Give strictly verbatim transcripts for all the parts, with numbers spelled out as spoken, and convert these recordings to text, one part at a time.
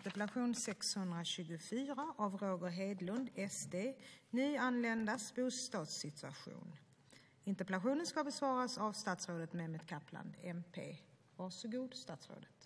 interpellation sexhundratjugofyra av Roger Hedlund, S D, nyanländas bostadssituation. Interpellationen ska besvaras av statsrådet Mehmet Kaplan, M P. Varsågod, statsrådet.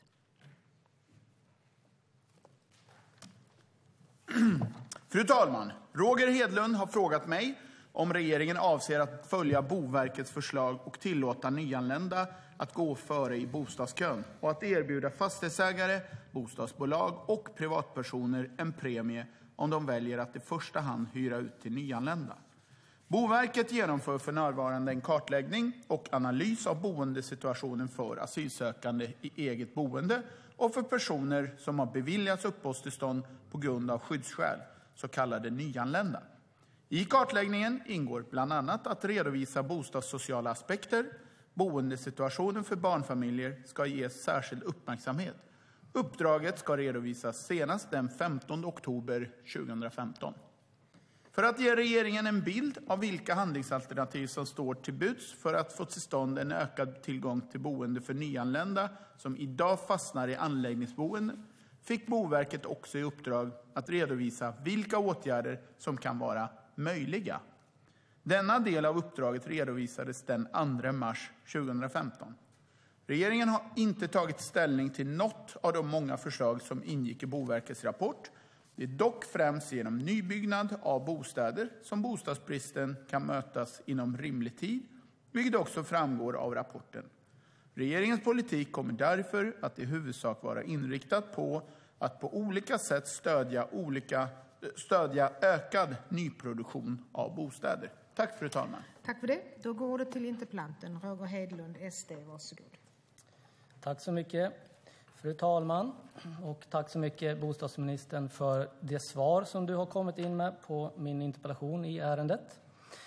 Fru talman! Roger Hedlund har frågat mig om regeringen avser att följa Boverkets förslag och tillåta nyanlända att gå före i bostadskön och att erbjuda fastighetsägare, bostadsbolag och privatpersoner en premie om de väljer att i första hand hyra ut till nyanlända. Boverket genomför för närvarande en kartläggning och analys av boendesituationen för asylsökande i eget boende och för personer som har beviljats uppehållstillstånd på grund av skyddsskäl, så kallade nyanlända. I kartläggningen ingår bland annat att redovisa bostadssociala aspekter. Boendesituationen för barnfamiljer ska ges särskild uppmärksamhet. Uppdraget ska redovisas senast den femtonde oktober tjugohundrafemton. För att ge regeringen en bild av vilka handlingsalternativ som står till buds för att få till stånd en ökad tillgång till boende för nyanlända som idag fastnar i anläggningsboenden, fick Boverket också i uppdrag att redovisa vilka åtgärder som kan vara möjliga. Denna del av uppdraget redovisades den andra mars tjugohundrafemton. Regeringen har inte tagit ställning till något av de många förslag som ingick i Boverkets rapport. Det är dock främst genom nybyggnad av bostäder som bostadsbristen kan mötas inom rimlig tid, vilket också framgår av rapporten. Regeringens politik kommer därför att i huvudsak vara inriktad på att på olika sätt stödja, olika, stödja ökad nyproduktion av bostäder. Tack fru talman. Tack för det. Då går det till interpellanten Roger Hedlund, S D. Varsågod. Tack så mycket, fru talman. Och tack så mycket, bostadsministern, för det svar som du har kommit in med på min interpellation i ärendet.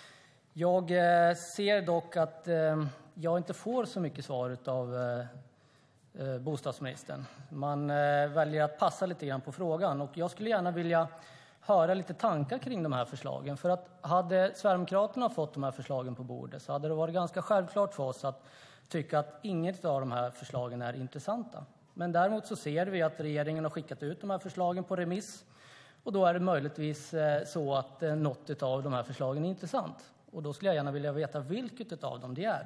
Jag ser dock att jag inte får så mycket svar av bostadsministern. Man väljer att passa lite grann på frågan. Och jag skulle gärna vilja höra lite tankar kring de här förslagen. För att hade Sverigedemokraterna fått de här förslagen på bordet så hade det varit ganska självklart för oss att tycka att inget av de här förslagen är intressanta. Men däremot så ser vi att regeringen har skickat ut de här förslagen på remiss. Och då är det möjligtvis så att något av de här förslagen är intressant. Och då skulle jag gärna vilja veta vilket av dem det är.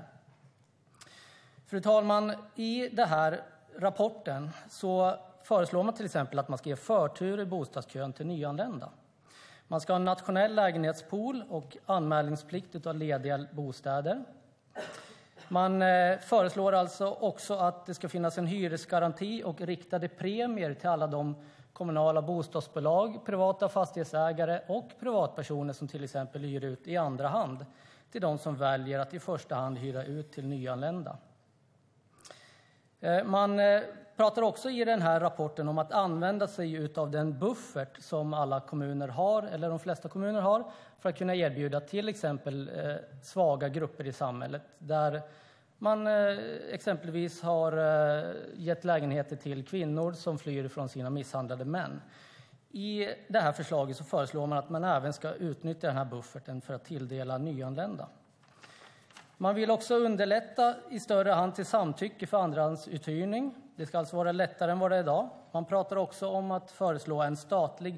Fru talman, i den här rapporten så föreslår man till exempel att man ska ge förtur i bostadskön till nyanlända. Man ska ha en nationell lägenhetspool och anmälningsplikt av lediga bostäder. Man föreslår alltså också att det ska finnas en hyresgaranti och riktade premier till alla de kommunala bostadsbolag, privata fastighetsägare och privatpersoner som till exempel hyr ut i andra hand till de som väljer att i första hand hyra ut till nyanlända. Man pratar också i den här rapporten om att använda sig av den buffert som alla kommuner har, eller de flesta kommuner har, för att kunna erbjuda till exempel svaga grupper i samhället där man exempelvis har gett lägenheter till kvinnor som flyr från sina misshandlade män. I det här förslaget så föreslår man att man även ska utnyttja den här bufferten för att tilldela nyanlända. Man vill också underlätta i större hand till samtycke för andrahandsuthyrning. Det ska alltså vara lättare än vad det är idag. Man pratar också om att föreslå en statlig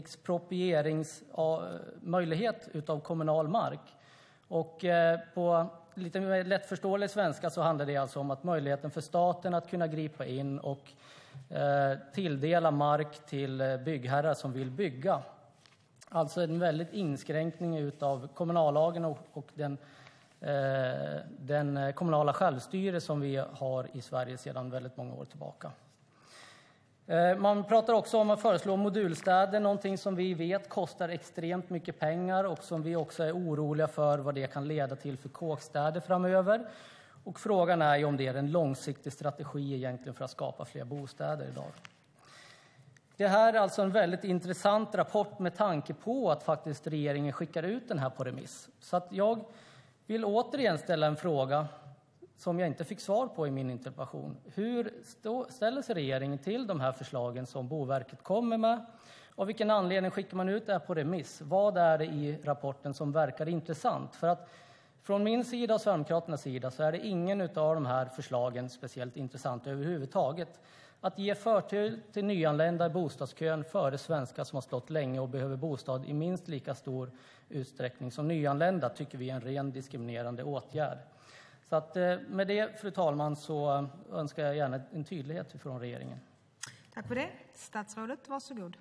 exproprieringsmöjlighet utav kommunal mark. Och på lite mer lättförståelig svenska så handlar det alltså om att möjligheten för staten att kunna gripa in och eh, tilldela mark till byggherrar som vill bygga. Alltså en väldigt inskränkning utav kommunallagen och, och den, eh, den kommunala självstyre som vi har i Sverige sedan väldigt många år tillbaka. Man pratar också om att föreslå modulstäder, någonting som vi vet kostar extremt mycket pengar och som vi också är oroliga för vad det kan leda till för kåkstäder framöver. Och frågan är ju om det är en långsiktig strategi egentligen för att skapa fler bostäder idag. Det här är alltså en väldigt intressant rapport med tanke på att faktiskt regeringen skickar ut den här på remiss. Så att jag vill återigen ställa en fråga som jag inte fick svar på i min interpellation. Hur ställer sig regeringen till de här förslagen som Boverket kommer med? Av vilken anledning skickar man ut det här på remiss? Vad är det i rapporten som verkar intressant? För att från min sida och Sverigedemokraternas sida så är det ingen av de här förslagen speciellt intressant överhuvudtaget. Att ge förtur till nyanlända i bostadskön före svenskar som har stått länge och behöver bostad i minst lika stor utsträckning som nyanlända tycker vi är en ren diskriminerande åtgärd. Så att med det, fru talman, så önskar jag gärna en tydlighet från regeringen. Tack för det. Statsrådet, varsågod.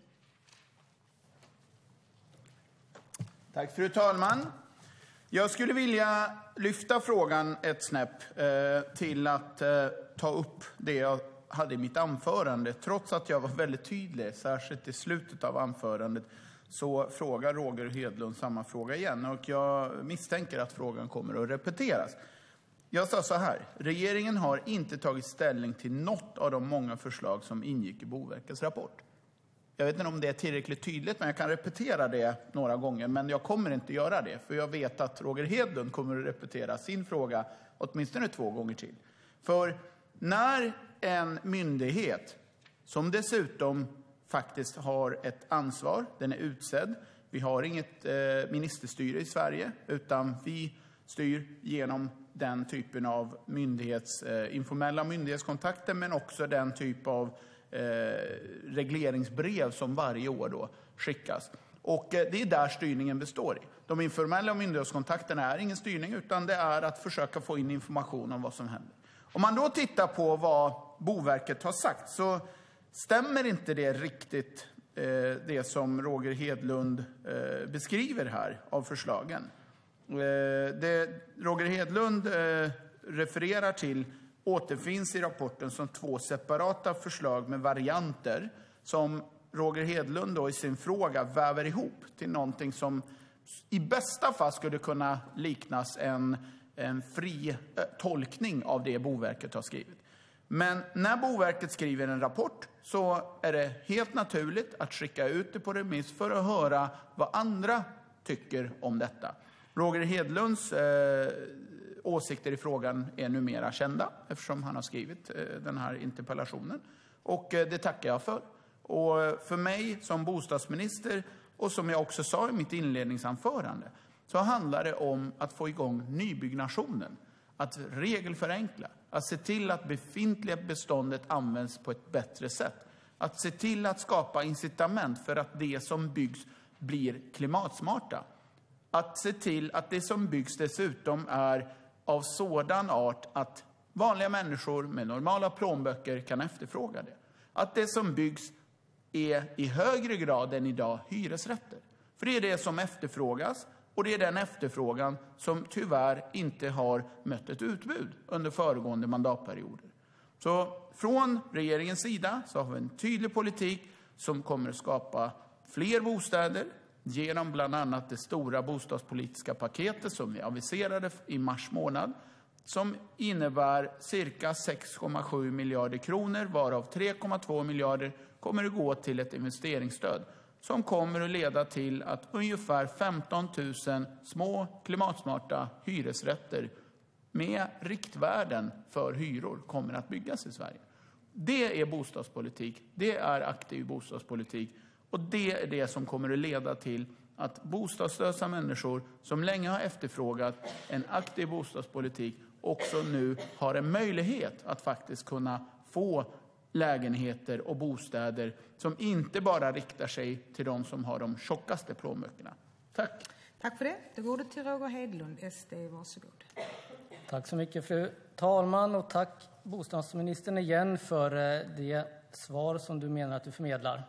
Tack fru talman. Jag skulle vilja lyfta frågan ett snäpp eh, till att eh, ta upp det jag hade i mitt anförande. Trots att jag var väldigt tydlig, särskilt i slutet av anförandet, så frågar Roger Hedlund samma fråga igen. Och jag misstänker att frågan kommer att repeteras. Jag sa så här: regeringen har inte tagit ställning till något av de många förslag som ingick i Boverkets rapport. Jag vet inte om det är tillräckligt tydligt, men jag kan repetera det några gånger. Men jag kommer inte göra det, för jag vet att Roger Hedlund kommer att repetera sin fråga åtminstone två gånger till. För när en myndighet, som dessutom faktiskt har ett ansvar, den är utsedd. Vi har inget eh, ministerstyre i Sverige, utan vi styr genom den typen av myndighets, eh, informella myndighetskontakter, men också den typ av eh, regleringsbrev som varje år då skickas. Och eh, det är där styrningen består i. De informella myndighetskontakterna är ingen styrning, utan det är att försöka få in information om vad som händer. Om man då tittar på vad Boverket har sagt, så stämmer inte det riktigt eh, det som Roger Hedlund eh, beskriver här av förslagen. Eh, det Roger Hedlund eh, refererar till återfinns i rapporten som två separata förslag med varianter som Roger Hedlund då i sin fråga väver ihop till någonting som i bästa fall skulle kunna liknas en, en fri eh, tolkning av det Boverket har skrivit. Men när Boverket skriver en rapport så är det helt naturligt att skicka ut det på remiss för att höra vad andra tycker om detta. Roger Hedlunds eh, åsikter i frågan är numera kända eftersom han har skrivit eh, den här interpellationen. Och eh, det tackar jag för. Och för mig som bostadsminister, och som jag också sa i mitt inledningsanförande, så handlar det om att få igång nybyggnationen. Att regelförenkla, att se till att befintliga beståndet används på ett bättre sätt. Att se till att skapa incitament för att det som byggs blir klimatsmarta. Att se till att det som byggs dessutom är av sådan art att vanliga människor med normala plånböcker kan efterfråga det. Att det som byggs är i högre grad än idag hyresrätter. För det är det som efterfrågas. Och det är den efterfrågan som tyvärr inte har mött ett utbud under föregående mandatperioder. Så från regeringens sida så har vi en tydlig politik som kommer att skapa fler bostäder genom bland annat det stora bostadspolitiska paketet som vi aviserade i mars månad. Som innebär cirka sex komma sju miljarder kronor, varav tre komma två miljarder kommer att gå till ett investeringsstöd. Som kommer att leda till att ungefär femton tusen små klimatsmarta hyresrätter med riktvärden för hyror kommer att byggas i Sverige. Det är bostadspolitik, det är aktiv bostadspolitik och det är det som kommer att leda till att bostadslösa människor som länge har efterfrågat en aktiv bostadspolitik också nu har en möjlighet att faktiskt kunna få lägenheter och bostäder som inte bara riktar sig till de som har de tjockaste plånböckerna. Tack. Tack för det. Det går det till Roger Hedlund, S D. Varsågod. Tack så mycket fru talman, och tack bostadsministern igen för det svar som du menar att du förmedlar.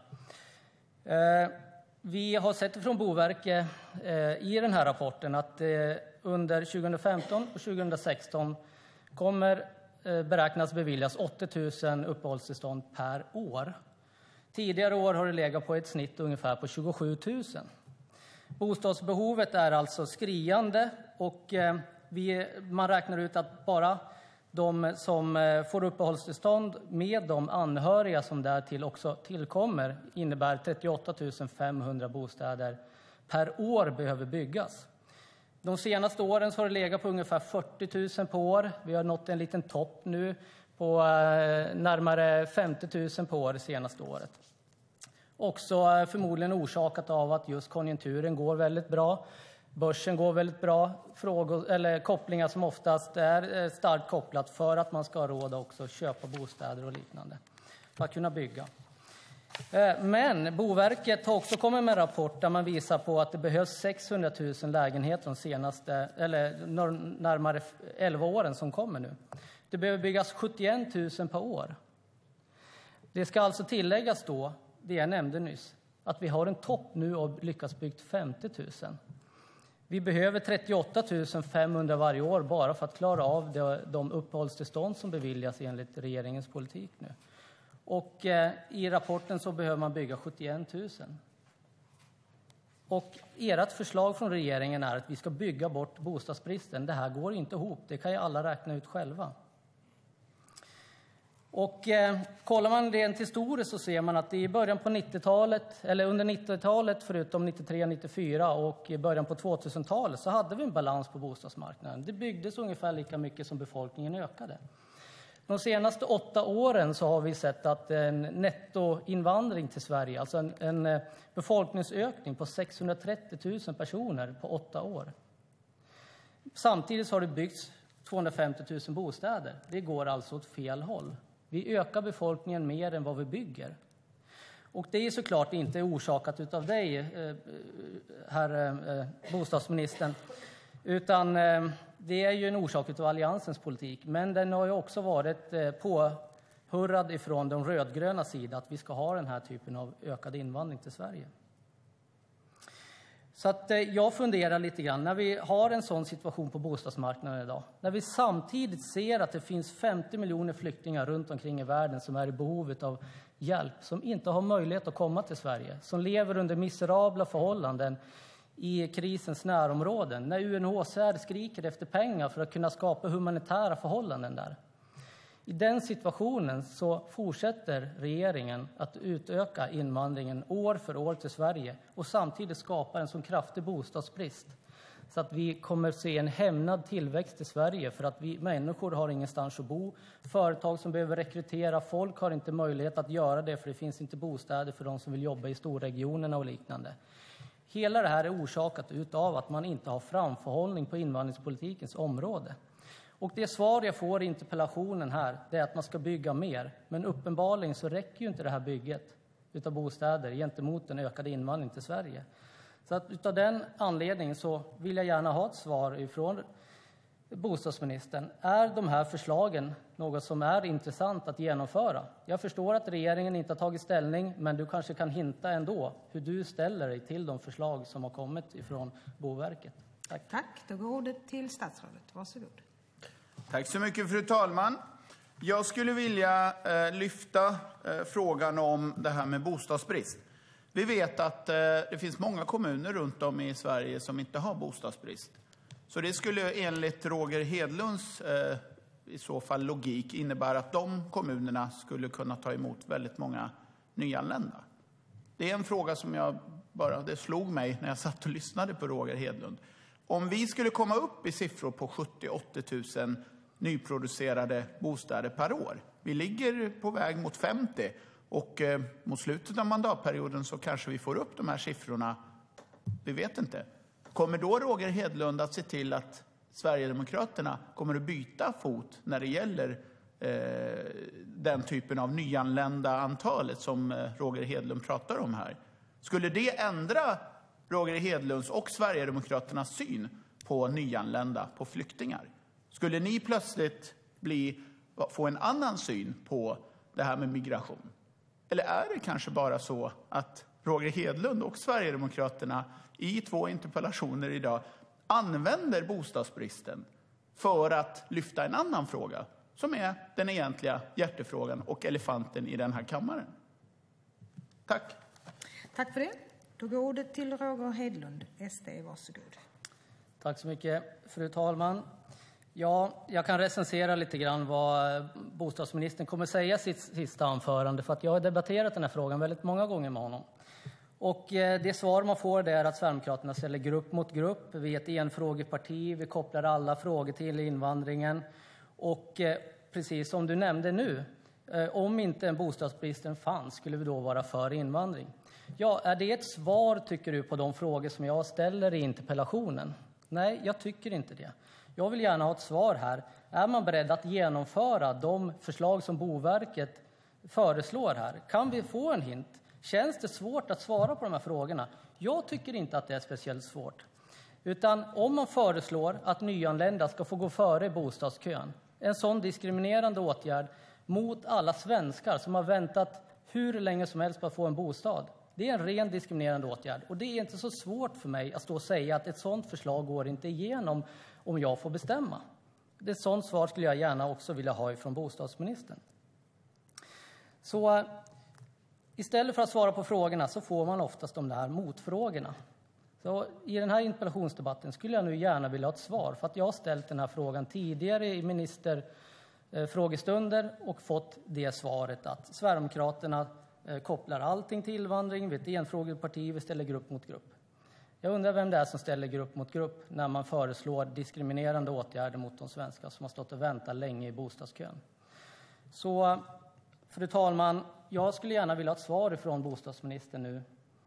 Vi har sett från Boverket i den här rapporten att under tjugohundrafemton och tjugohundrasexton kommer beräknas beviljas åttio tusen uppehållstillstånd per år. Tidigare år har det legat på ett snitt ungefär på tjugosju tusen. Bostadsbehovet är alltså skriande och vi, man räknar ut att bara de som får uppehållstillstånd med de anhöriga som därtill också tillkommer innebär trettioåtta tusen femhundra bostäder per år behöver byggas. De senaste åren så har det legat på ungefär fyrtio tusen på år. Vi har nått en liten topp nu på närmare femtio tusen på år det senaste året. Också förmodligen orsakat av att just konjunkturen går väldigt bra. Börsen går väldigt bra. Frågor, eller kopplingar som oftast är starkt kopplat för att man ska ha råd också att köpa bostäder och liknande. för att kunna bygga. Men Boverket har också kommit med en rapport där man visar på att det behövs sexhundra tusen lägenheter de senaste, eller närmare elva åren som kommer nu. Det behöver byggas sjuttioett tusen per år. Det ska alltså tilläggas då, det jag nämnde nyss, att vi har en topp nu och lyckats byggt femtio tusen. Vi behöver trettioåtta tusen femhundra varje år bara för att klara av de uppehållstillstånd som beviljas enligt regeringens politik nu. Och eh, i rapporten så behöver man bygga sjuttioett tusen. Och ert förslag från regeringen är att vi ska bygga bort bostadsbristen. Det här går inte ihop, det kan ju alla räkna ut själva. Och eh, kollar man rent historiskt så ser man att i början på nittiotalet, eller under nittiotalet förutom nittiotre nittiofyra och i början på tvåtusentalet så hade vi en balans på bostadsmarknaden. Det byggdes ungefär lika mycket som befolkningen ökade. De senaste åtta åren så har vi sett att en nettoinvandring till Sverige, alltså en, en befolkningsökning på sexhundratrettio tusen personer på åtta år. Samtidigt har det byggts tvåhundrafemtio tusen bostäder. Det går alltså åt fel håll. Vi ökar befolkningen mer än vad vi bygger. Och det är såklart inte orsakat av dig, herr bostadsministern, utan det är ju en orsak av Alliansens politik. Men den har ju också varit påhurrad ifrån de rödgröna sida att vi ska ha den här typen av ökad invandring till Sverige. Så att jag funderar lite grann, när vi har en sån situation på bostadsmarknaden idag, när vi samtidigt ser att det finns femtio miljoner flyktingar runt omkring i världen som är i behov av hjälp, som inte har möjlighet att komma till Sverige, som lever under miserabla förhållanden i krisens närområden, när U N H C R skriker efter pengar för att kunna skapa humanitära förhållanden där. I den situationen så fortsätter regeringen att utöka invandringen år för år till Sverige och samtidigt skapa en så kraftig bostadsbrist så att vi kommer se en hämnad tillväxt i Sverige för att vi människor har ingenstans att bo. Företag som behöver rekrytera folk har inte möjlighet att göra det för det finns inte bostäder för de som vill jobba i storregionerna och liknande. Hela det här är orsakat utav att man inte har framförhållning på invandringspolitikens område. Och det svar jag får i interpellationen här är att man ska bygga mer. Men uppenbarligen så räcker ju inte det här bygget utav bostäder gentemot den ökade invandring till Sverige. Så att utav den anledningen så vill jag gärna ha ett svar ifrån bostadsministern. Är de här förslagen något som är intressant att genomföra? Jag förstår att regeringen inte har tagit ställning, men du kanske kan hinta ändå hur du ställer dig till de förslag som har kommit ifrån Boverket. Tack. Tack. Då går ordet till statsrådet. Varsågod. Tack så mycket, fru talman. Jag skulle vilja eh, lyfta eh, frågan om det här med bostadsbrist. Vi vet att eh, det finns många kommuner runt om i Sverige som inte har bostadsbrist. Så det skulle enligt Roger Hedlunds eh, i så fall logik innebära att de kommunerna skulle kunna ta emot väldigt många nyanlända. Det är en fråga som jag bara, det slog mig när jag satt och lyssnade på Roger Hedlund. Om vi skulle komma upp i siffror på sjuttio till åttio tusen nyproducerade bostäder per år. Vi ligger på väg mot femtio och eh, mot slutet av mandatperioden så kanske vi får upp de här siffrorna. Vi vet inte. Kommer då Roger Hedlund att se till att Sverigedemokraterna kommer att byta fot när det gäller eh, den typen av nyanlända antalet som eh, Roger Hedlund pratar om här? Skulle det ändra Roger Hedlunds och Sverigedemokraternas syn på nyanlända, på flyktingar? Skulle ni plötsligt bli, få en annan syn på det här med migration? Eller är det kanske bara så att Roger Hedlund och Sverigedemokraterna i två interpellationer idag använder bostadsbristen för att lyfta en annan fråga som är den egentliga hjärtefrågan och elefanten i den här kammaren? Tack. Tack för det. Då går ordet till Roger Hedlund, S D. Varsågod. Tack så mycket, fru talman. Ja, jag kan recensera lite grann vad bostadsministern kommer säga i sitt sista anförande, för att jag har debatterat den här frågan väldigt många gånger med honom. Och det svar man får är att Sverigedemokraterna ställer grupp mot grupp. Vi är ett enfrågeparti, vi kopplar alla frågor till invandringen. Och precis som du nämnde nu, om inte en bostadsbristen fanns skulle vi då vara för invandring. Ja, är det ett svar tycker du på de frågor som jag ställer i interpellationen? Nej, jag tycker inte det. Jag vill gärna ha ett svar här. Är man beredd att genomföra de förslag som Boverket föreslår här? Kan vi få en hint? Känns det svårt att svara på de här frågorna? Jag tycker inte att det är speciellt svårt. Utan om man föreslår att nyanlända ska få gå före i bostadskön, en sån diskriminerande åtgärd mot alla svenskar som har väntat hur länge som helst på att få en bostad. Det är en ren diskriminerande åtgärd. Och det är inte så svårt för mig att stå och säga att ett sånt förslag går inte igenom om jag får bestämma. Det sånt svar skulle jag gärna också vilja ha ifrån bostadsministern. Så istället för att svara på frågorna så får man oftast de där motfrågorna. Så i den här interpellationsdebatten skulle jag nu gärna vilja ha ett svar, för att jag har ställt den här frågan tidigare i ministerfrågestunder och fått det svaret att Sverigedemokraterna kopplar allting till invandring, vi är ett enfrågeparti, vi ställer grupp mot grupp. Jag undrar vem det är som ställer grupp mot grupp när man föreslår diskriminerande åtgärder mot de svenskar som har stått och väntat länge i bostadskön. Så, fru talman, jag skulle gärna vilja ha ett svar från bostadsministern nu.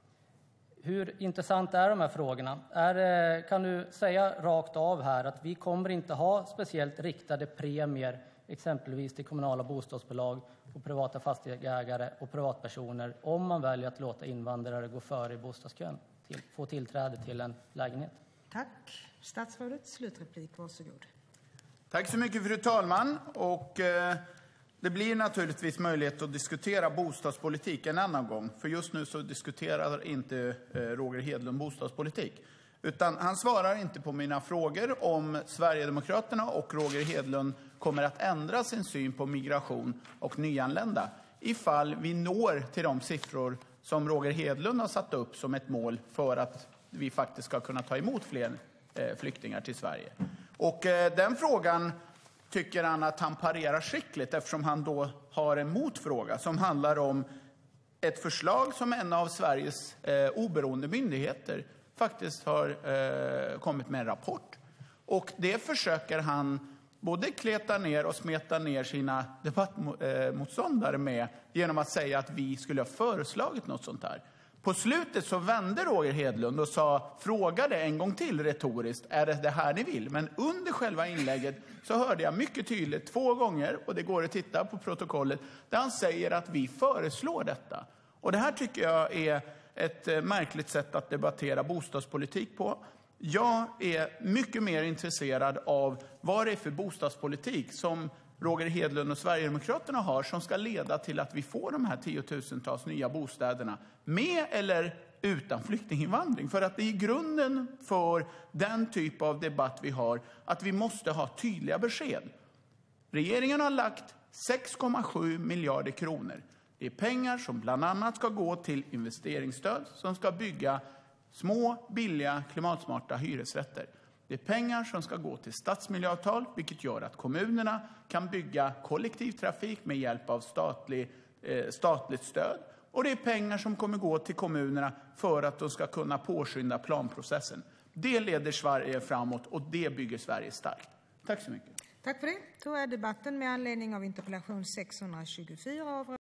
Hur intressant är de här frågorna? Är, kan du säga rakt av här att vi kommer inte ha speciellt riktade premier exempelvis till kommunala bostadsbolag och privata fastighetsägare och privatpersoner om man väljer att låta invandrare gå före i bostadskön, till, få tillträde till en lägenhet? Tack. Statsrådet, slutreplik, varsågod. Tack så mycket, fru talman. Och, eh, det blir naturligtvis möjlighet att diskutera bostadspolitik en annan gång. För just nu så diskuterar inte eh, Roger Hedlund bostadspolitik. Utan han svarar inte på mina frågor om Sverigedemokraterna och Roger Hedlund kommer att ändra sin syn på migration och nyanlända ifall vi når till de siffror som Roger Hedlund har satt upp som ett mål för att vi faktiskt ska kunna ta emot fler eh, flyktingar till Sverige. Och eh, den frågan tycker han att han parerar skickligt, eftersom han då har en motfråga som handlar om ett förslag som en av Sveriges eh, oberoende myndigheter faktiskt har eh, kommit med en rapport. Och det försöker han både kleta ner och smeta ner sina debattmotståndare med genom att säga att vi skulle ha föreslagit något sånt här. På slutet så vände Roger Hedlund och sa, frågade en gång till retoriskt, är det det här ni vill? Men under själva inlägget så hörde jag mycket tydligt två gånger, och det går att titta på protokollet, där han säger att vi föreslår detta. Och det här tycker jag är ett märkligt sätt att debattera bostadspolitik på. Jag är mycket mer intresserad av vad det är för bostadspolitik som Roger Hedlund och Sverigedemokraterna har som ska leda till att vi får de här tiotusentals nya bostäderna med eller utan flyktinginvandring. För att det är i grunden för den typ av debatt vi har att vi måste ha tydliga besked. Regeringen har lagt sex komma sju miljarder kronor. Det är pengar som bland annat ska gå till investeringsstöd som ska bygga små, billiga, klimatsmarta hyresrätter. Det är pengar som ska gå till stadsmiljöavtal, vilket gör att kommunerna kan bygga kollektivtrafik med hjälp av statlig, eh, statligt stöd. Och det är pengar som kommer gå till kommunerna för att de ska kunna påskynda planprocessen. Det leder Sverige framåt och det bygger Sverige starkt. Tack så mycket. Tack för det. Då är debatten med anledning av interpellation sexhundratjugofyra av